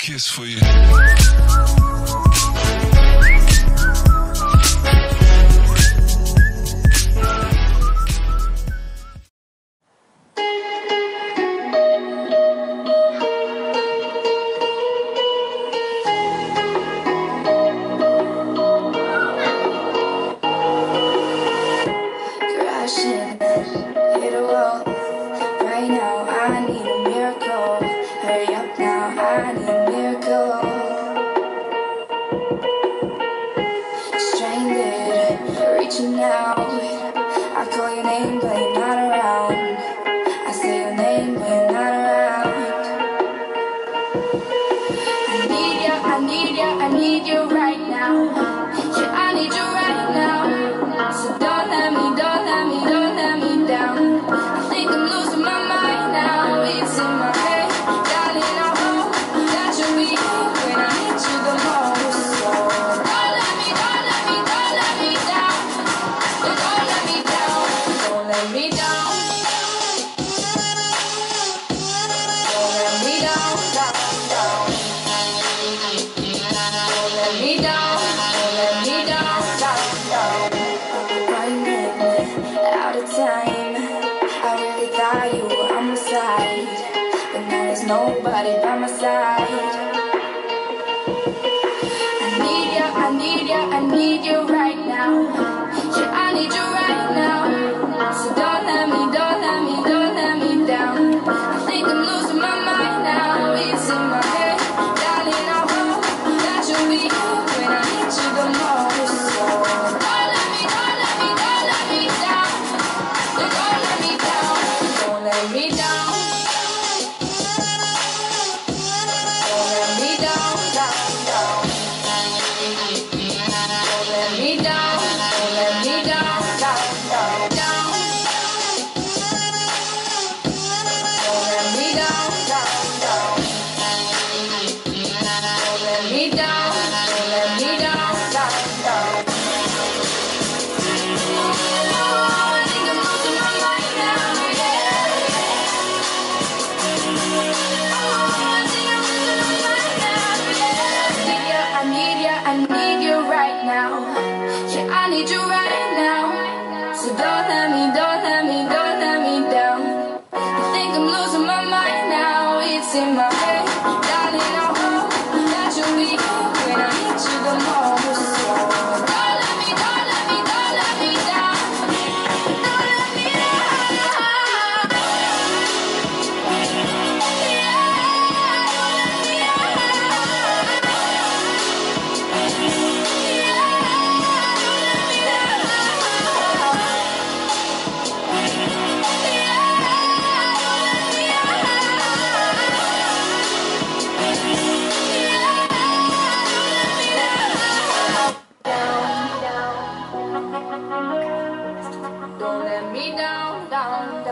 kiss for you. Crashing, hit a wall. Right now, I need a miracle. Hurry up now, I need a miracle. Stranded, reaching out. I call your name, but you're not around. I say your name, but you're not around. I need you, I need you, I need you right now. Yeah, I need you right now. So don't let me down. I think I'm losing my mind now. It's in my head, darling. I hope that you'll be here when I need you the most. So don't let me down. Don't let me down. Don't let me down. Don't let me down, down. Don't let me down. Don't let me down, down. Running out of time. I really thought you were on my side, but now there's nobody by my side. I need you right now. Yeah, I need you right now. So don't let me down. I think I'm losing my mind now. It's in my head, darling. I hope that you'll be here when I need you the most. So don't let me down. Don't let me down. Don't let me down. Don't let me down, down. Don't let me down. Don't let me down, down. Don't let me down, down. Don't let me down. Don't let me down, down. I think I'm losing my mind now, yeah. I need you right now. Yeah, I need you right now. So don't let me down. I think I'm losing my mind now. It's in my head, darling. I hope that you'll be here when I need you the most. So don't let me down. Don't let me down. Don't let me down.